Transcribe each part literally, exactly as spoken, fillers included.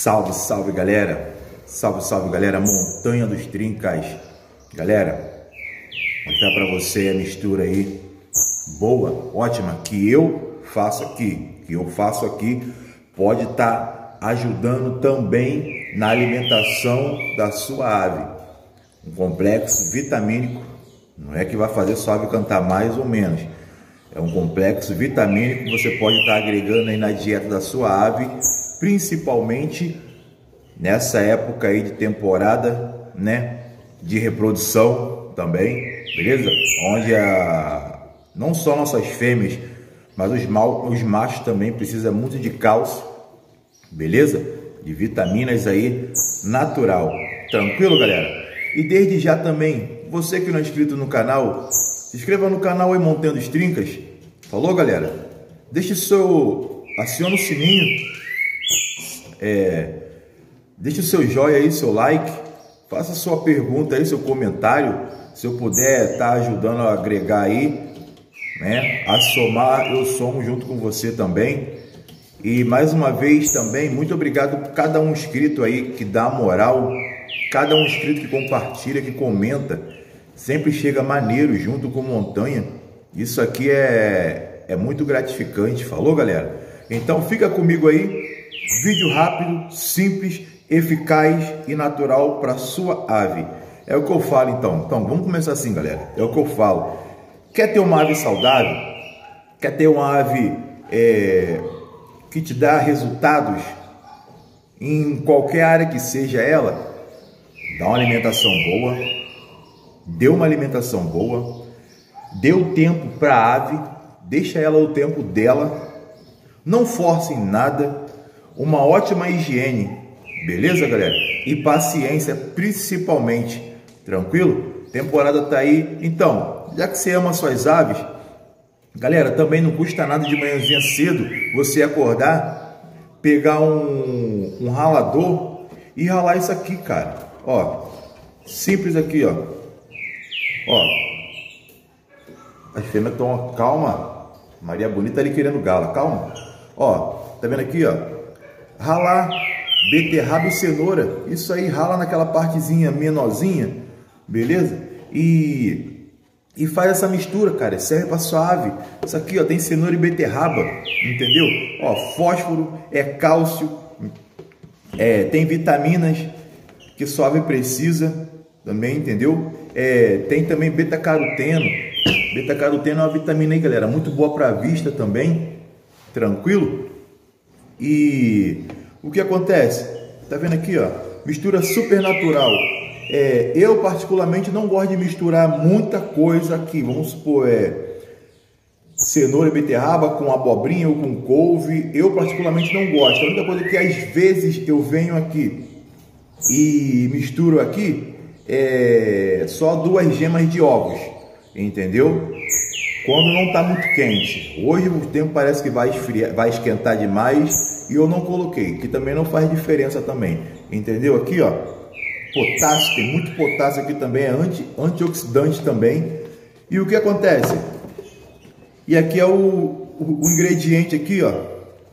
Salve, salve galera, salve, salve galera, Montanha dos Trincas. Galera, mostrar para você a mistura aí, boa, ótima, que eu faço aqui, que eu faço aqui, pode estar tá ajudando também na alimentação da sua ave. Um complexo vitamínico, não é que vai fazer sua ave cantar mais ou menos, é um complexo vitamínico que você pode estar tá agregando aí na dieta da sua ave, principalmente nessa época aí de temporada, né, de reprodução também, beleza? Onde a, não só nossas fêmeas, mas os, mal, os machos também precisam muito de cálcio, beleza? De vitaminas aí natural, tranquilo galera? E desde já também, você que não é inscrito no canal, se inscreva no canal aí Montanha dos Trincas, falou galera? Deixe seu, aciona o sininho, É, deixe o seu joinha aí, seu like, faça sua pergunta aí, seu comentário, se eu puder estar ajudando a agregar aí, né, a somar, eu somo junto com você também. E mais uma vez também, muito obrigado por cada um inscrito aí que dá moral, cada um inscrito que compartilha, que comenta, sempre chega maneiro junto com Montanha. Isso aqui é, é muito gratificante, falou galera? Então fica comigo aí. Vídeo rápido, simples, eficaz e natural para sua ave. É o que eu falo então. Então vamos começar assim galera. É o que eu falo. Quer ter uma ave saudável? Quer ter uma ave é, que te dá resultados em qualquer área que seja ela? Dá uma alimentação boa. Dê uma alimentação boa. Dê o tempo para a ave. Deixa ela o tempo dela. Não force em nada. Uma ótima higiene, beleza galera? E paciência principalmente, tranquilo? Temporada tá aí, então, já que você ama suas aves, galera, também não custa nada de manhãzinha cedo você acordar, pegar um, um ralador e ralar isso aqui, cara. Ó, simples aqui, ó. Ó, as fêmeas estão, calma, Maria Bonita ali querendo gala, calma. Ó, tá vendo aqui, ó? Ralar beterraba e cenoura, isso aí, rala naquela partezinha menorzinha, beleza? E, e faz essa mistura, cara, serve para sua ave. Isso aqui, ó, tem cenoura e beterraba, entendeu? Ó, fósforo, é cálcio, é, tem vitaminas que sua ave precisa também, entendeu? É, tem também beta-caroteno, beta-caroteno é uma vitamina aí, galera, muito boa para a vista também, tranquilo? E o que acontece? Tá vendo aqui, ó? Mistura super natural. É, eu particularmente não gosto de misturar muita coisa aqui. Vamos supor, é, cenoura e beterraba com abobrinha ou com couve. Eu particularmente não gosto. A única coisa que às vezes eu venho aqui e misturo aqui é só duas gemas de ovos, entendeu? Quando não está muito quente. Hoje o tempo parece que vai esfriar, vai esquentar demais e eu não coloquei, que também não faz diferença também, entendeu? Aqui, ó, potássio, tem muito potássio aqui também, é anti, antioxidante também. E o que acontece? E aqui é o, o, o ingrediente aqui, ó,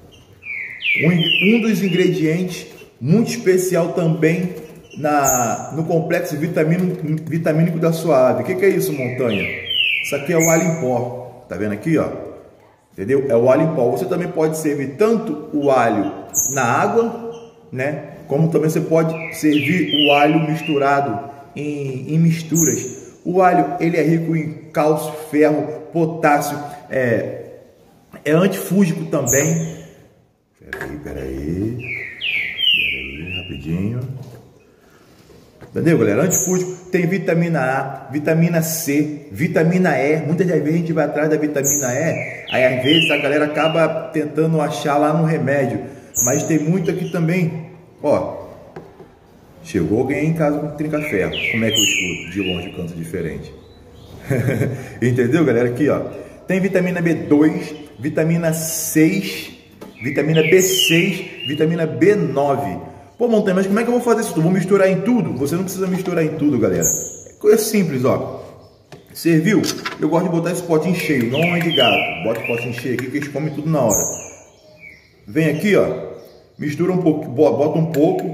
um, um dos ingredientes muito especial também na, no complexo vitamínico, vitamínico da sua ave. O que, que é isso, Montanha? Isso aqui é o alho em pó, tá vendo aqui, ó? Entendeu? É o alho em pó. Você também pode servir tanto o alho na água, né? Como também você pode servir o alho misturado em, em misturas. O alho, ele é rico em cálcio, ferro, potássio, é, é antifúngico também. Peraí, peraí, peraí, rapidinho. Entendeu, galera? Antifúngico, tem vitamina A, vitamina C, vitamina E. Muitas das vezes a gente vai atrás da vitamina E, aí às vezes a galera acaba tentando achar lá no remédio. Mas tem muito aqui também. Ó, chegou alguém em casa com trinca-ferro. Como é que eu escuto? De longe, canto diferente. Entendeu, galera? Aqui, ó. Tem vitamina B dois, vitamina seis, vitamina B seis, vitamina B nove. Pô, Montanha, mas como é que eu vou fazer isso? Eu vou misturar em tudo? Você não precisa misturar em tudo, galera. É coisa simples, ó. Serviu? Eu gosto de botar esse potinho cheio, não é de gato. Bota o potinho cheio aqui que eles comem tudo na hora. Vem aqui, ó. Mistura um pouco, bota um pouco.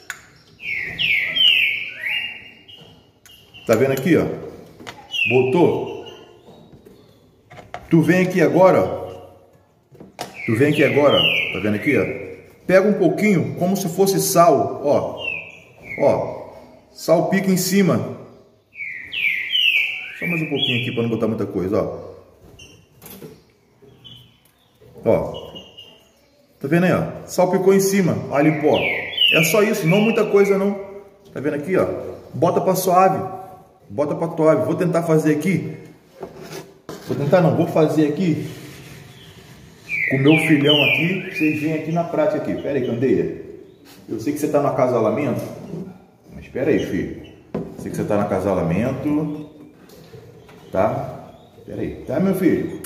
Tá vendo aqui, ó? Botou. Tu vem aqui agora, ó. Tu vem aqui agora, ó. Tá vendo aqui, ó? Pega um pouquinho, como se fosse sal, ó. Ó. Salpica em cima. Só mais um pouquinho aqui para não botar muita coisa, ó. Ó. Tá vendo aí, ó? Salpicou em cima, alho em pó. É só isso, não muita coisa não. Tá vendo aqui, ó? Bota para suave. Bota para suave. Vou tentar fazer aqui. Vou tentar não, vou fazer aqui com o meu filhão aqui. Vocês vêm aqui na prática aqui. Pera aí, Candeia. Eu sei que você tá no acasalamento. Mas espera aí, filho. Eu sei que você tá no acasalamento. Tá? Espera aí. Tá, meu filho?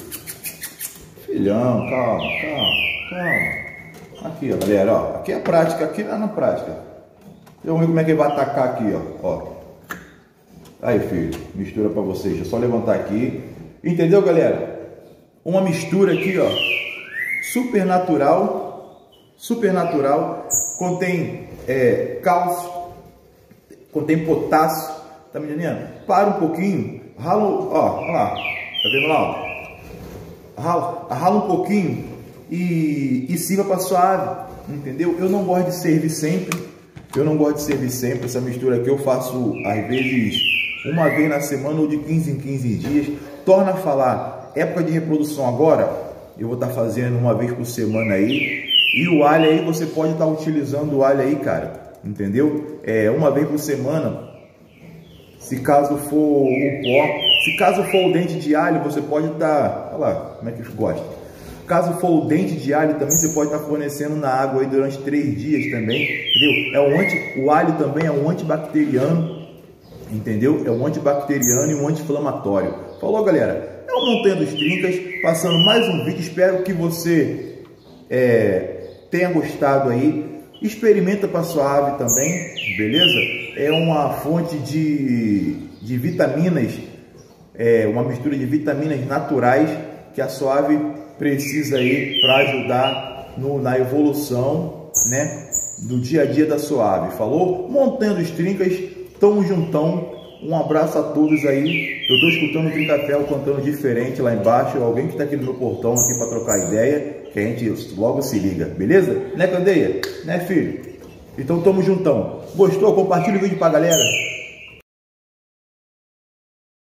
Filhão, calma, calma, calma. Aqui, ó, galera, ó. Aqui é a prática, aqui lá na prática. Vamos ver como é que ele vai atacar aqui, ó. Ó. Aí, filho, mistura pra vocês. É só levantar aqui. Entendeu, galera? Uma mistura aqui, ó. Super natural. Super natural. Contém é, cálcio. Contém potássio. Tá me entendendo? Para um pouquinho. Rala, ó, olha lá. Tá vendo lá, ó? Rala, rala um pouquinho e, e sirva para suave, entendeu? Eu não gosto de servir sempre, eu não gosto de servir sempre. Essa mistura aqui eu faço às vezes uma vez na semana ou de quinze em quinze dias. Torna a falar, época de reprodução agora, eu vou estar fazendo uma vez por semana aí. E o alho aí, você pode estar utilizando o alho aí, cara, entendeu? É, uma vez por semana. Se caso for o pó, se caso for o dente de alho, você pode estar, olha lá, como é que gosta. Caso for o dente de alho, também você pode estar fornecendo na água aí durante três dias também, entendeu? É um anti, o alho também é um antibacteriano, entendeu? É um antibacteriano e um anti-inflamatório. Falou, galera? É o Montanha dos Trincas, passando mais um vídeo. Espero que você é, tenha gostado aí. Experimenta para suave também, beleza? É uma fonte de, de vitaminas, é uma mistura de vitaminas naturais que a suave precisa aí para ajudar no, na evolução, né, do dia a dia da suave. Falou? Montanha dos Trincas, tamo juntão. Um abraço a todos aí. Eu tô escutando o Trincafel cantando diferente lá embaixo. Alguém que tá aqui no meu portão aqui para trocar ideia, que a gente logo se liga, beleza? Né, Candeia? Né, filho? Então tamo juntão. Gostou? Compartilha o vídeo pra galera.